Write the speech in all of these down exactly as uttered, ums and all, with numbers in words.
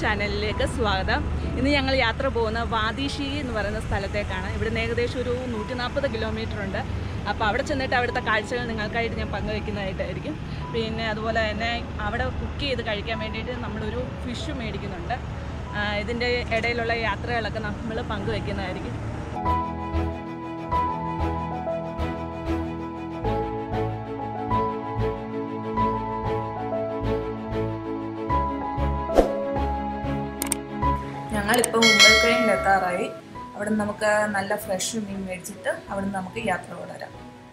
ചാനലിലേക്ക് സ്വാഗതം. ഇന്ന് ഞങ്ങൾ യാത്ര പോകുന്ന വാദിഷി എന്ന് പറയുന്ന സ്ഥലത്തേക്കാണ്. ഇവിടെ ഏകദേശം ഒരു നൂറ്റി നാൽപ്പത് കിലോമീറ്റർ ഉണ്ട്. അപ്പോൾ അവിടെ ചെന്നിട്ട് അവിടുത്തെ കാഴ്ചകൾ നിങ്ങൾക്കായിട്ട് ഞാൻ പങ്കുവയ്ക്കുന്നതായിട്ടായിരിക്കും. പിന്നെ അതുപോലെ തന്നെ അവിടെ കുക്ക് ചെയ്ത് കഴിക്കാൻ വേണ്ടിയിട്ട് നമ്മളൊരു ഫിഷ് മേടിക്കുന്നുണ്ട്. ഇതിൻ്റെ ഇടയിലുള്ള യാത്രകളൊക്കെ നമ്മൾ പങ്കുവയ്ക്കുന്നതായിരിക്കും. ഞങ്ങളിപ്പോൾ മുമ്പൽക്കഴിയിൽ എത്താറായി. അവിടെ നിന്ന് നമുക്ക് നല്ല ഫ്രഷ് മീൻ മേടിച്ചിട്ട് അവിടെ നിന്ന് നമുക്ക് യാത്ര തുടരാം.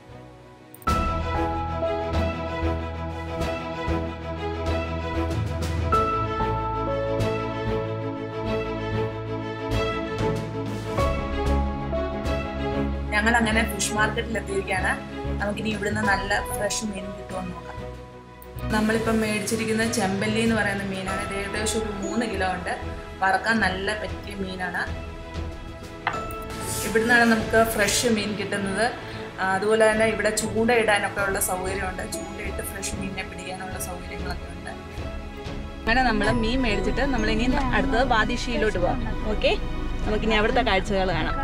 ഞങ്ങൾ അങ്ങനെ ഫിഷ് മാർക്കറ്റിൽ എത്തിയിരിക്കുകയാണ്. നമുക്കിനി ഇവിടുന്ന് നല്ല ഫ്രഷ് മീൻ കിട്ടുമെന്ന് നോക്കാം. നമ്മളിപ്പം മേടിച്ചിരിക്കുന്ന ചെമ്പല്ലി എന്ന് പറയുന്ന മീനാണ്. ഇത് ഏകദേശം ഒരു മൂന്ന് കിലോ ഉണ്ട്. വറക്കാൻ നല്ല പറ്റിയ മീനാണ്. ഇവിടുന്നാണ് നമുക്ക് ഫ്രഷ് മീൻ കിട്ടുന്നത്. അതുപോലെ തന്നെ ഇവിടെ ചൂണ്ടയിടാനൊക്കെ ഉള്ള സൗകര്യമുണ്ട്. ചൂണ്ടയിട്ട് ഫ്രഷ് മീനിനെ പിടിക്കാനുള്ള സൗകര്യങ്ങളൊക്കെ ഉണ്ട്. അങ്ങനെ നമ്മൾ മീൻ മേടിച്ചിട്ട് നമ്മളിനി അടുത്തത് വാദിഷിയിലോട്ട് പോകാം. ഓക്കെ, നമുക്കിനി അവിടുത്തെ കാഴ്ചകൾ കാണാം.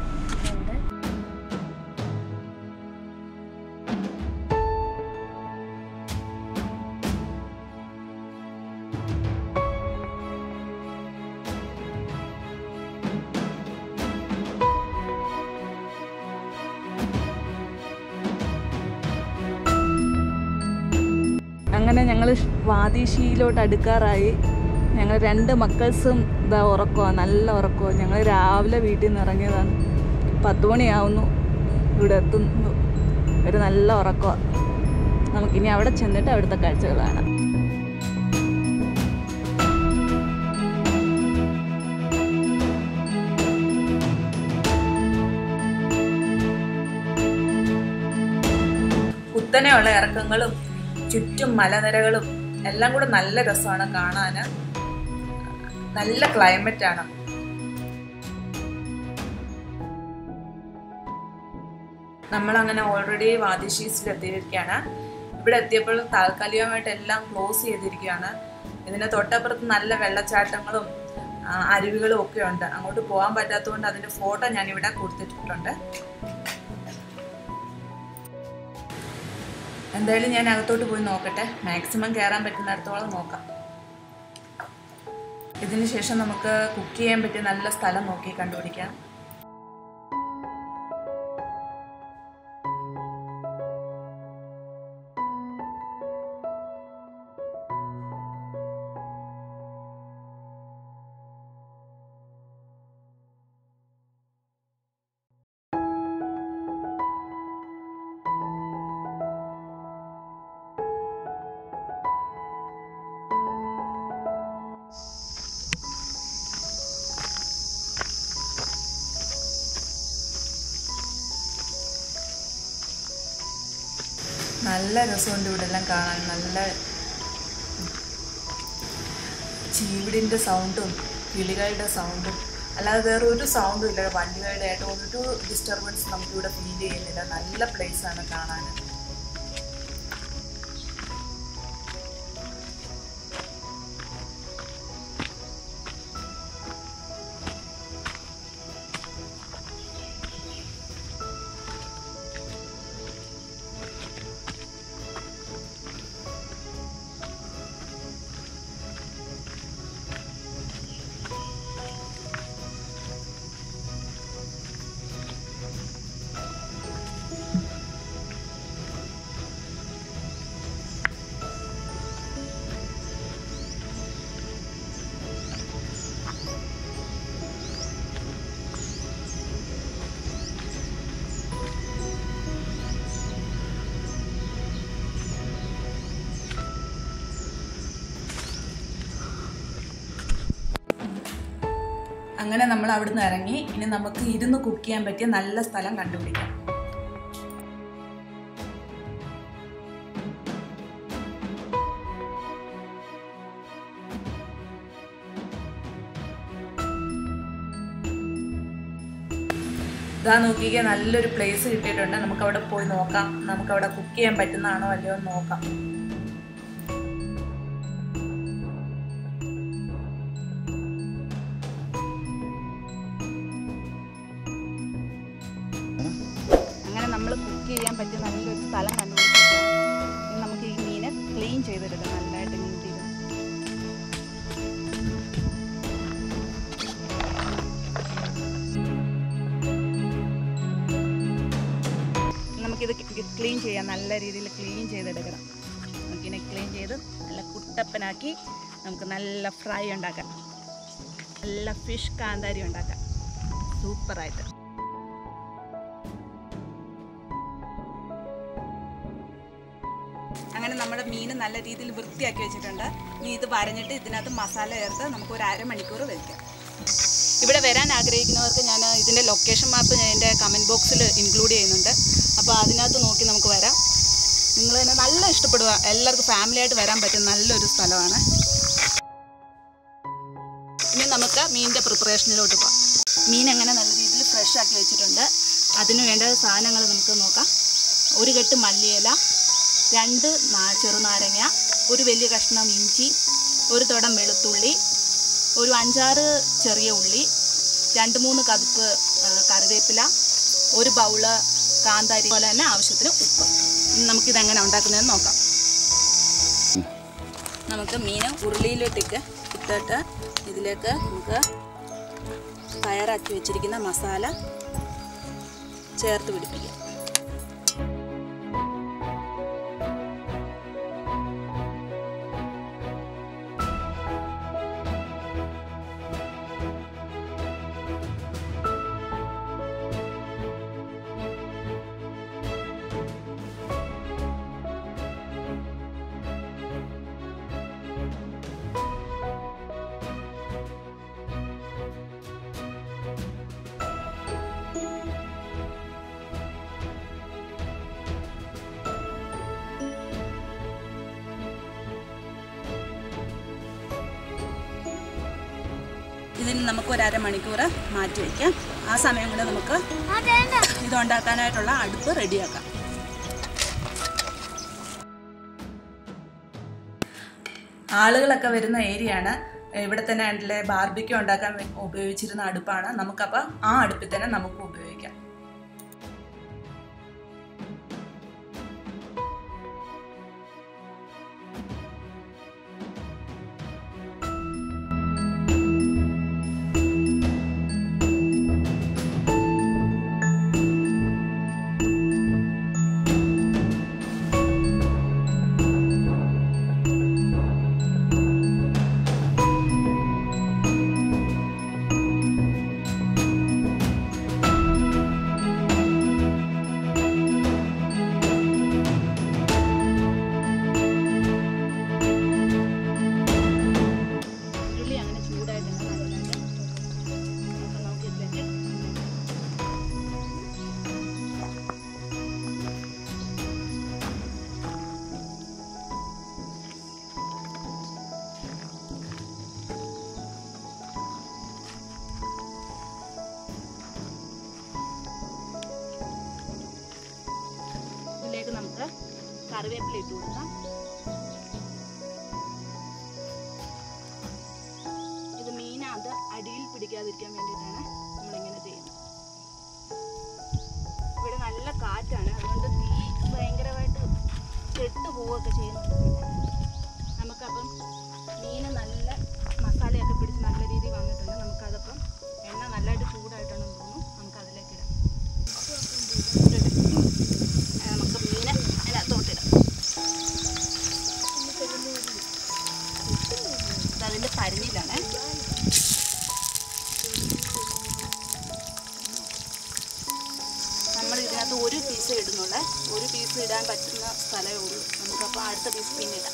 അങ്ങനെ ഞങ്ങൾ വാദിഷിയിലോട്ട് അടുക്കാറായി. ഞങ്ങൾ രണ്ട് മക്കൾസും ഇതാ ഉറക്കമാണ്, നല്ല ഉറക്കമാണ്. ഞങ്ങൾ രാവിലെ വീട്ടിൽ നിന്ന് ഇറങ്ങിയതാണ്. പത്ത് മണിയാവുന്നു ഇവിടെ എത്തുന്നു. ഒരു നല്ല ഉറക്കമാണ്. നമുക്കിനി അവിടെ ചെന്നിട്ട് അവിടുത്തെ കാഴ്ചകൾ കാണാം. കുത്തനെയുള്ള ഇറക്കങ്ങളും ചുറ്റും മലനിരകളും എല്ലാം കൂടെ നല്ല രസമാണ് കാണാൻ. നല്ല ക്ലൈമറ്റ് ആണ്. നമ്മളങ്ങനെ ഓൾറെഡി വാദിഷീസിൽ എത്തിയിരിക്കുകയാണ്. ഇവിടെ എത്തിയപ്പോൾ താൽക്കാലികമായിട്ട് എല്ലാം ക്ലോസ് ചെയ്തിരിക്കുകയാണ്. ഇതിൻ്റെ തൊട്ടപ്പുറത്ത് നല്ല വെള്ളച്ചാട്ടങ്ങളും അരുവികളും ഒക്കെ ഉണ്ട്. അങ്ങോട്ട് പോകാൻ പറ്റാത്തതുകൊണ്ട് അതിൻ്റെ ഫോട്ടോ ഞാനിവിടെ കൊടുത്തിട്ടുണ്ട്. എന്തായാലും ഞാൻ അകത്തോട്ട് പോയി നോക്കട്ടെ. മാക്സിമം കയറാൻ പറ്റുന്നിടത്തോളം നോക്കാം. ഇതിന് ശേഷം നമുക്ക് കുക്ക് ചെയ്യാൻ പറ്റിയ നല്ല സ്ഥലം നോക്കി കണ്ടുപിടിക്കാം. നല്ല രസമുണ്ട് ഇവിടെ എല്ലാം കാണാൻ. നല്ല ചീവിടിൻ്റെ സൗണ്ടും കിളികളുടെ സൗണ്ടും അല്ലാതെ വേറെ ഒരു സൗണ്ടും ഇല്ല. വണ്ടികളുടെ ആയിട്ട് ഒരു ഡിസ്റ്റർബൻസ് നമുക്കിവിടെ ഫീൽ ചെയ്യുന്നില്ല. നല്ല പ്ലേസാണ് കാണാൻ. അങ്ങനെ നമ്മൾ അവിടുന്ന് ഇറങ്ങി. ഇനി നമുക്ക് ഇരുന്ന് കുക്ക് ചെയ്യാൻ പറ്റിയ നല്ല സ്ഥലം കണ്ടുപിടിക്കാം. ഇതാ നോക്കിക്കുക, നല്ലൊരു പ്ലേസ് കിട്ടിയിട്ടുണ്ട്. നമുക്കവിടെ പോയി നോക്കാം. നമുക്കവിടെ കുക്ക് ചെയ്യാൻ പറ്റുന്നതാണോ അല്ലയോ എന്ന് നോക്കാം. കുക്ക് ചെയ്യാൻ പറ്റിയ നല്ലൊരു സ്ഥലം കണ്ടുപിടിച്ചിട്ട് നമുക്ക് ഈ മീനെ ക്ലീൻ ചെയ്തെടുക്കാം. നല്ലതായിട്ട് മീൻ ചെയ്ത് നമുക്കിത് ക്ലീൻ ചെയ്യാം. നല്ല രീതിയിൽ ക്ലീൻ ചെയ്തെടുക്കണം. നമുക്കിനെ ക്ലീൻ ചെയ്ത് നല്ല കുട്ടപ്പനാക്കി നമുക്ക് നല്ല ഫ്രൈ ഉണ്ടാക്കാം. നല്ല ഫിഷ് കാന്താരി ഉണ്ടാക്കാം സൂപ്പറായിട്ട്. അങ്ങനെ നമ്മുടെ മീൻ നല്ല രീതിയിൽ വൃത്തിയാക്കി വെച്ചിട്ടുണ്ട്. ഇനി ഇത് വരഞ്ഞിട്ട് ഇതിനകത്ത് മസാല ചേർത്ത് നമുക്ക് ഒരു അരമണിക്കൂർ വയ്ക്കാം. ഇവിടെ വരാൻ ആഗ്രഹിക്കുന്നവർക്ക് ഞാൻ ഇതിൻ്റെ ലൊക്കേഷൻ മാപ്പ് ഞാൻ എൻ്റെ കമൻറ്റ് ബോക്സിൽ ഇൻക്ലൂഡ് ചെയ്യുന്നുണ്ട്. അപ്പോൾ അതിനകത്ത് നോക്കി നമുക്ക് വരാം. നിങ്ങൾ തന്നെ നല്ല ഇഷ്ടപ്പെടുക. എല്ലാവർക്കും ഫാമിലി ആയിട്ട് വരാൻ പറ്റുന്ന നല്ലൊരു സ്ഥലമാണ്. ഇനി നമുക്ക് മീനിൻ്റെ പ്രിപ്പറേഷനിലോട്ട് പോകാം. മീൻ എങ്ങനെ നല്ല രീതിയിൽ ഫ്രഷ് ആക്കി വെച്ചിട്ടുണ്ട്. അതിന് വേണ്ട സാധനങ്ങൾ നമുക്ക് നോക്കാം. ഒരു കെട്ട് മല്ലിയില, രണ്ട് ചെറുനാരങ്ങ, ഒരു വലിയ കഷ്ണം ഇഞ്ചി, ഒരു തുടം വെളുത്തുള്ളി, ഒരു അഞ്ചാറ് ചെറിയ ഉള്ളി, രണ്ട് മൂന്ന് കതുപ്പ് കറിവേപ്പില, ഒരു ബൗള് കാന്താരി, പോലെ തന്നെ ആവശ്യത്തിന് ഉപ്പ്. ഇനി നമുക്കിതെങ്ങനെ ഉണ്ടാക്കുന്നതെന്ന് നോക്കാം. നമുക്ക് മീൻ ഉരുളിയിലോട്ടേക്ക് ഇട്ടിട്ട് ഇതിലേക്ക് നമുക്ക് തയ്യാറാക്കി വെച്ചിരിക്കുന്ന മസാല ചേർത്ത് പിടിപ്പിക്കാം. ഇതിന് നമുക്ക് ഒരു അരമണിക്കൂർ മാറ്റി വയ്ക്കാം. ആ സമയം കൊണ്ട് നമുക്ക് ഇതുണ്ടാക്കാനായിട്ടുള്ള അടുപ്പ് റെഡിയാക്കാം. ആളുകളൊക്കെ വരുന്ന ഏരിയയാണ്. ഇവിടെ തന്നെ ആയിട്ടുള്ള ബാർബിക്യൂ ഉണ്ടാക്കാൻ ഉപയോഗിച്ചിരുന്ന അടുപ്പാണ്. നമുക്കപ്പോൾ ആ അടുപ്പിൽ തന്നെ നമുക്ക് ഉപയോഗിക്കാം. നമുക്ക് കറിവേപ്പില ഇട്ട് കൊടുക്കാം. ഇത് മീനത് അടിയിൽ പിടിക്കാതിരിക്കാൻ വേണ്ടിയിട്ടാണ് നമ്മളിങ്ങനെ ചെയ്യുന്നത്. ഇവിടെ നല്ല കാറ്റാണ്, അതുകൊണ്ട് തീ ഭയങ്കരമായിട്ട് കെട്ടു പോവുകയൊക്കെ ചെയ്യുന്നുണ്ട്. നമുക്കപ്പം മീൻ നല്ല മസാലയൊക്കെ പിടിച്ച് നല്ല രീതിയിൽ വന്നിട്ടുണ്ട്. നമുക്കതപ്പം എണ്ണ നല്ലതായിട്ട് ചൂടായിട്ടാണെന്ന് തോന്നുന്നു. നമുക്ക് അതിലേക്ക് ഇടാം. നമുക്ക് മീൻ അതിനകത്തോട്ടിടാം. ഇതതിൻ്റെ പരിഞ്ഞിലാണ്. നമ്മൾ ഇതിനകത്ത് ഒരു പീസ് ഇടുന്നുള്ളേ. ഒരു പീസ് ഇടാൻ പറ്റുന്ന സ്ഥലമേ ഉള്ളൂ. നമുക്കപ്പോൾ അടുത്ത പീസ് പിന്നിടാം.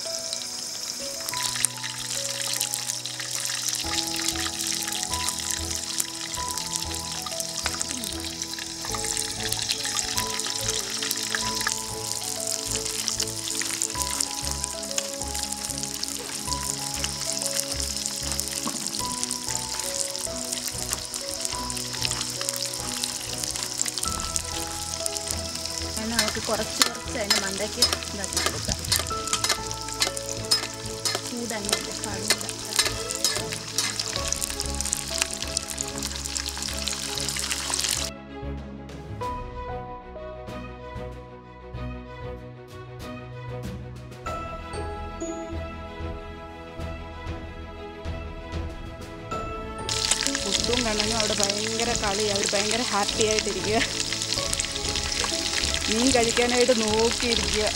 നമുക്ക് കുറച്ച് കുറച്ച് അതിൻ്റെ മണ്ടയ്ക്ക് ഇതാക്കി കൊടുക്കാം. ചൂടങ്ങില്ല കടുക. പുട്ടും കണ്ണനും അവിടെ ഭയങ്കര കളി, അവർ ഭയങ്കര ഹാപ്പി ആയിട്ടിരിക്കുക, മീൻ കഴിക്കാനായിട്ട് നോക്കിയിരിക്കുക.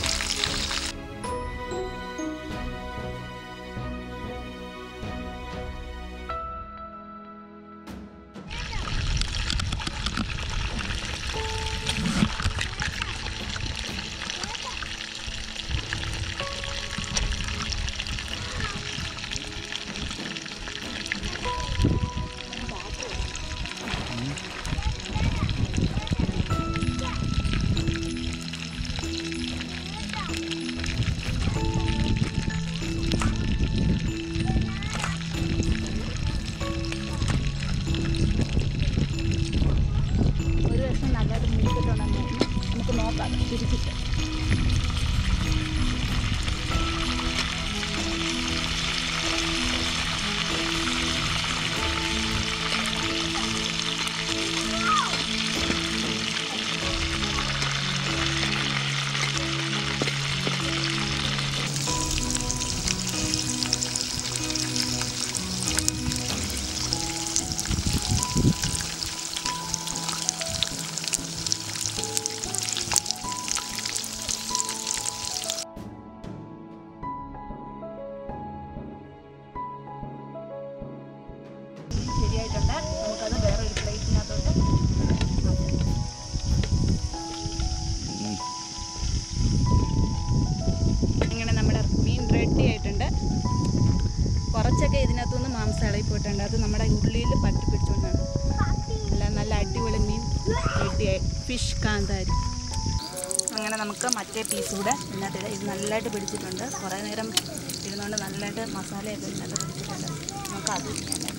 നമുക്ക് നോക്കാം തിരിച്ചിട്ട്. ശരിയായിട്ടുണ്ട്. നമുക്കത് വേറൊരു പ്ലേറ്റിനകത്തോട്ട് ഇങ്ങനെ നമ്മുടെ മീൻ റെഡി ആയിട്ടുണ്ട്. കുറച്ചൊക്കെ ഇതിനകത്തുനിന്ന് മാംസം ഇളകിപ്പോയിട്ടുണ്ട്. അത് നമ്മുടെ ഉള്ളിയിൽ പറ്റി പിടിച്ചുകൊണ്ടാണ്. അല്ല, നല്ല അടിപൊളി മീൻ റെഡിയായി. ഫിഷ് കാന്താരി. അങ്ങനെ നമുക്ക് മറ്റേ പീസ് കൂടെ ഇതിനകത്ത് ഇത് നല്ലതായിട്ട് പിടിച്ചിട്ടുണ്ട്. കുറേ നേരം ഇരുന്നുകൊണ്ട് നല്ലതായിട്ട് മസാലയൊക്കെ ഇതിനകത്ത് പിടിച്ചിട്ടുണ്ട്. നമുക്ക് അത് ചെയ്യാനായിട്ട്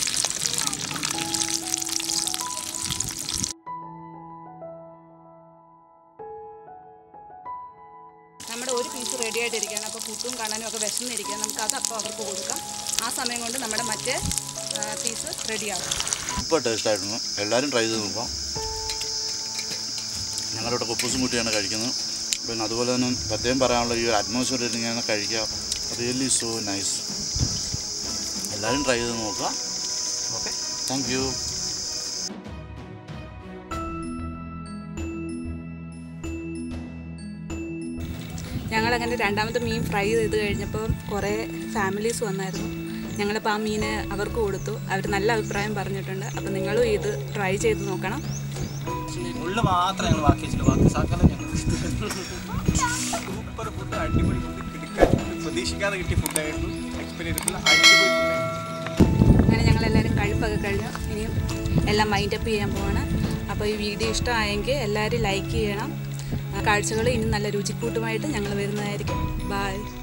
നമ്മുടെ ഒരു പീസ് റെഡി ആയിട്ടിരിക്കുകയാണ്. അപ്പോൾ പുട്ടും കണ്ണനും ഒക്കെ വിശന്നിരിക്കുകയാണ്. നമുക്ക് അത് അപ്പോൾ അവർക്ക് കൊടുക്കാം. ആ സമയം കൊണ്ട് നമ്മുടെ മറ്റേ പീസ് റെഡിയാകും. സൂപ്പർ ടേസ്റ്റ് ആയിരുന്നു. എല്ലാവരും ട്രൈ ചെയ്ത് നോക്കാം. ഞങ്ങളിവിടെ കുപ്പൂസും കൂട്ടിയാണ് കഴിക്കുന്നത്. പിന്നെ അതുപോലെ തന്നെ പ്രത്യേകം പറയാനുള്ള ഈ ഒരു അറ്റ്മോസ്ഫിയറിൽ ഇങ്ങനെ കഴിക്കാം. Really so nice. എല്ലാവരും ട്രൈ ചെയ്ത് നോക്കുക. Okay, thank you. ഞങ്ങളങ്ങനെ രണ്ടാമത്തെ മീൻ ഫ്രൈ ചെയ്ത് കഴിഞ്ഞപ്പോൾ കുറേ ഫാമിലീസ് വന്നായിരുന്നു. ഞങ്ങളിപ്പോൾ ആ മീന് അവർക്ക് കൊടുത്തു. അവർ നല്ല അഭിപ്രായം പറഞ്ഞിട്ടുണ്ട്. അപ്പോൾ നിങ്ങളും ഇത് ട്രൈ ചെയ്ത് നോക്കണം. ഉള്ളു മാത്രമേ ഞങ്ങൾ ബാക്കി വെച്ചിട്ടുള്ളൂ. ബാക്കി സാധനം ഞങ്ങൾ സൂപ്പർ ഫുഡ്, അടിപൊളി ഫുഡ്, കിടക്കാൻ പ്രതീക്ഷിക്കാതെ കിട്ടിയ ഫുഡായിരുന്നു. എക്സ്പീരിയൻസ് ചെയ്തിട്ടുള്ള അടിപൊളി ഫുഡായിരുന്നു. അങ്ങനെ ഞങ്ങളെല്ലാവരും കഴിപ്പൊക്കെ കഴിഞ്ഞു. ഇനിയും എല്ലാം മൈൻഡപ്പ് ചെയ്യാൻ പോവാണ്. അപ്പോൾ ഈ വീഡിയോ ഇഷ്ടമായെങ്കിൽ എല്ലാവരും ലൈക്ക് ചെയ്യണം. കാഴ്ചകൾ ഇനി നല്ല രുചിക്കൂട്ടുമായിട്ട് ഞങ്ങൾ വരുന്നതായിരിക്കും. ബൈ.